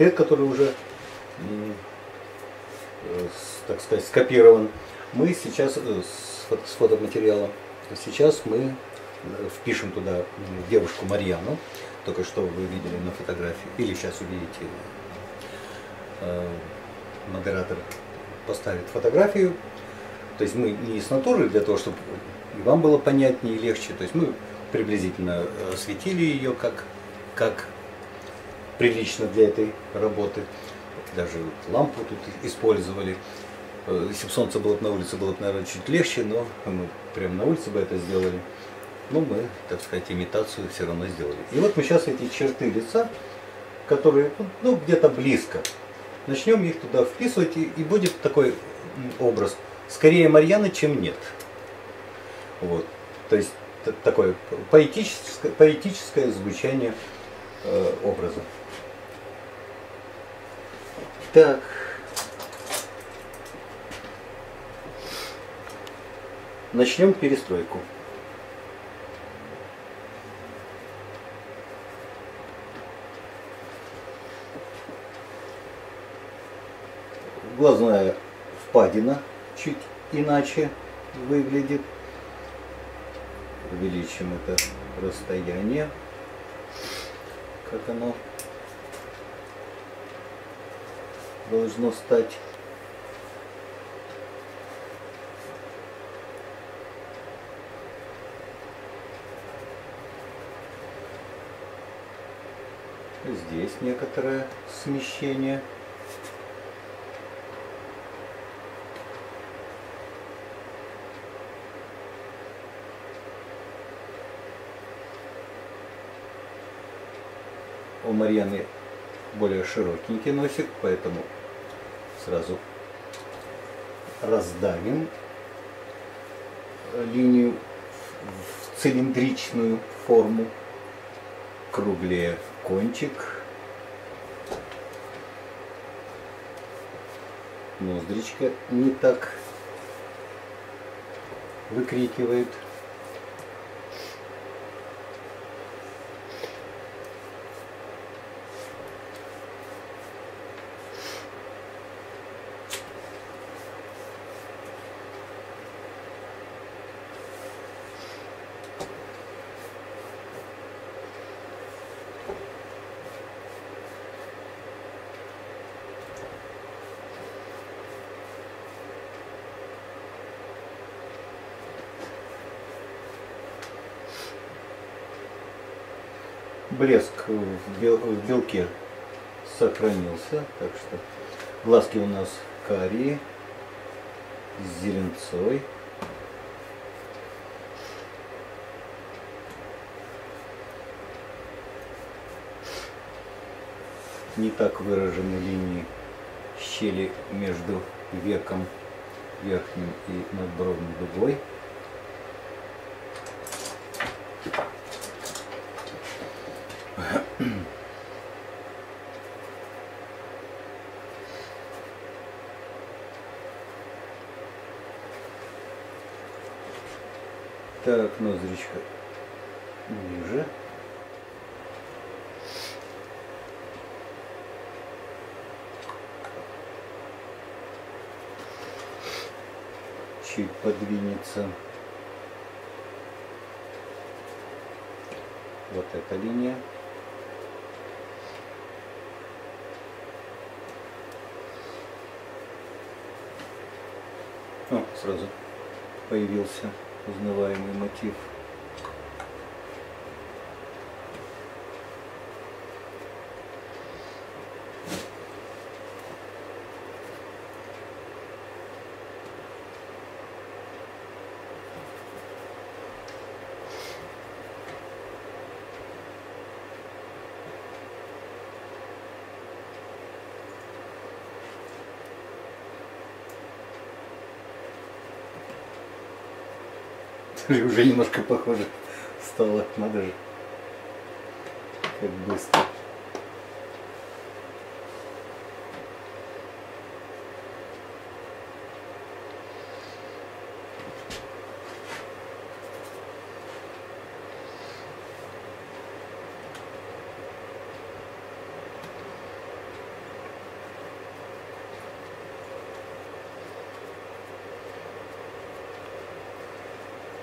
портрет, который уже, так сказать, скопирован. Мы сейчас с фотоматериала, сейчас мы впишем туда девушку Марьяну, только что вы видели на фотографии, или сейчас увидите, модератор поставит фотографию. То есть мы не с натуры, для того, чтобы и вам было понятнее и легче. То есть мы приблизительно осветили ее как прилично для этой работы. Даже лампу тут использовали. Если бы солнце было бы на улице, было бы, наверное, чуть легче, но мы прямо на улице бы это сделали. Но мы, так сказать, имитацию все равно сделали. И вот мы сейчас эти черты лица, которые где-то близко, начнем их туда вписывать, и будет такой образ. Скорее Марьяны, чем нет. Вот. То есть такое поэтическое звучание образа. Так. Начнем перестройку. Глазная впадина чуть иначе выглядит. Увеличим это расстояние, как оно должно стать. Здесь некоторое смещение. У Марьяны более широкенький носик, поэтому сразу раздавим линию в цилиндричную форму, круглее кончик, ноздричка не так выкрикивает. Блеск в белке сохранился, так что глазки у нас карие, с зеленцой. Не так выражены линии щели между веком верхним и надбровной дугой. Так, ноздричка ниже. Чуть подвинется. Вот эта линия. О, сразу появился узнаваемый мотив. Уже немножко похоже стало, надо же, как быстро.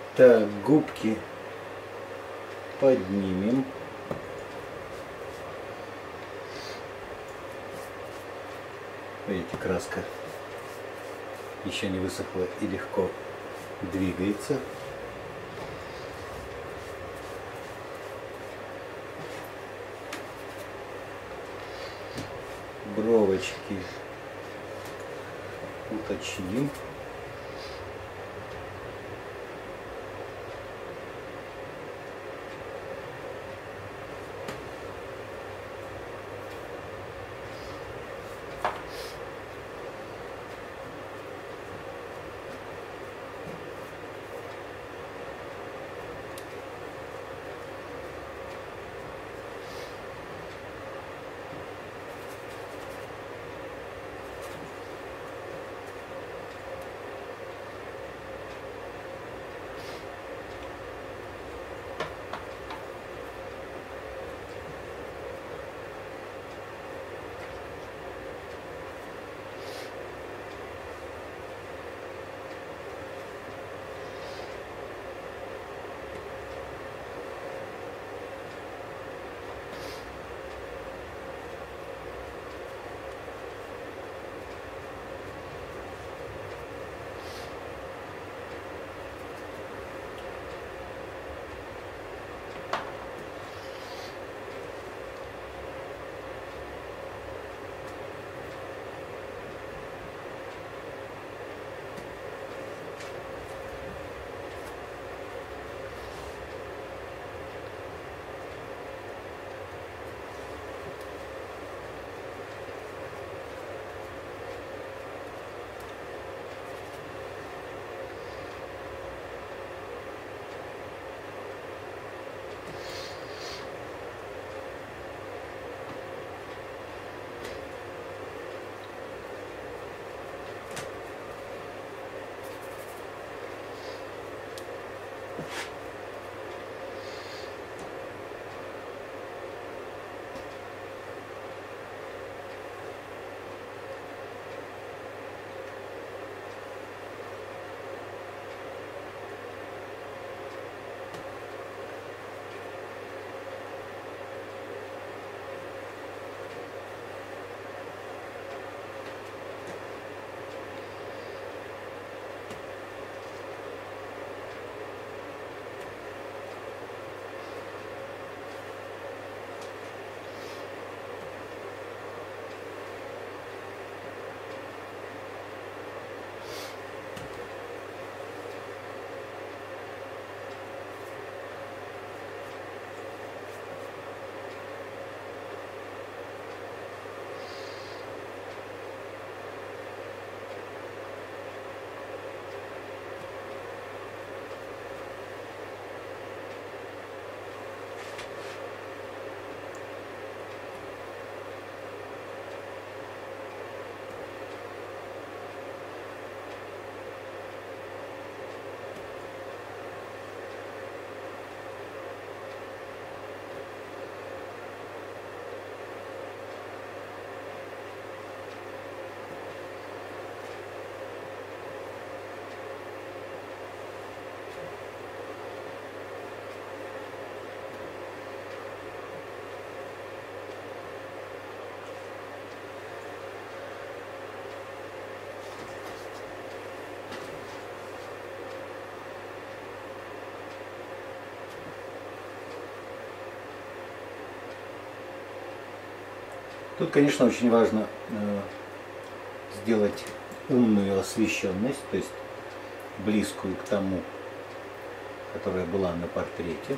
Так, губки поднимем. Видите, краска еще не высохла и легко двигается. Бровочки уточним. Тут, конечно, очень важно сделать умную освещенность, то есть близкую к тому, которая была на портрете.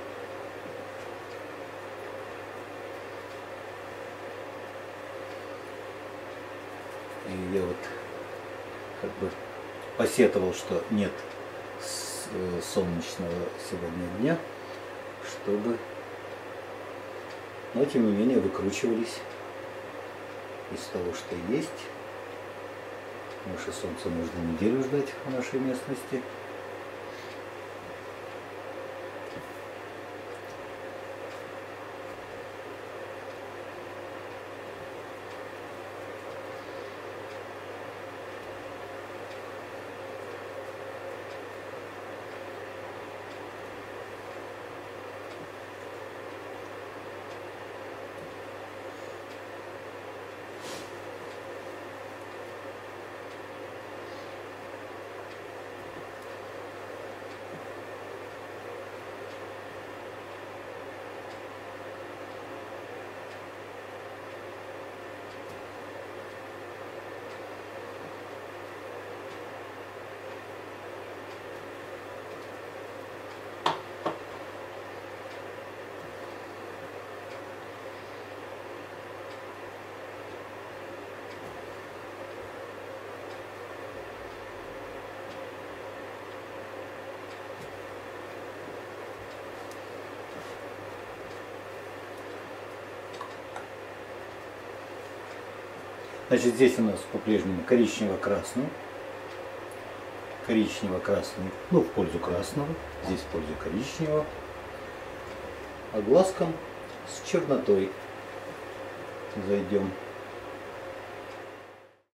И я вот как бы посетовал, что нет солнечного сегодня дня, чтобы, но тем не менее выкручивались из того, что есть. Потому что солнце можно неделю ждать в нашей местности. Значит, здесь у нас по-прежнему коричнево-красный. Коричнево-красный, ну, в пользу красного. Здесь в пользу коричневого. А глазком с чернотой зайдем.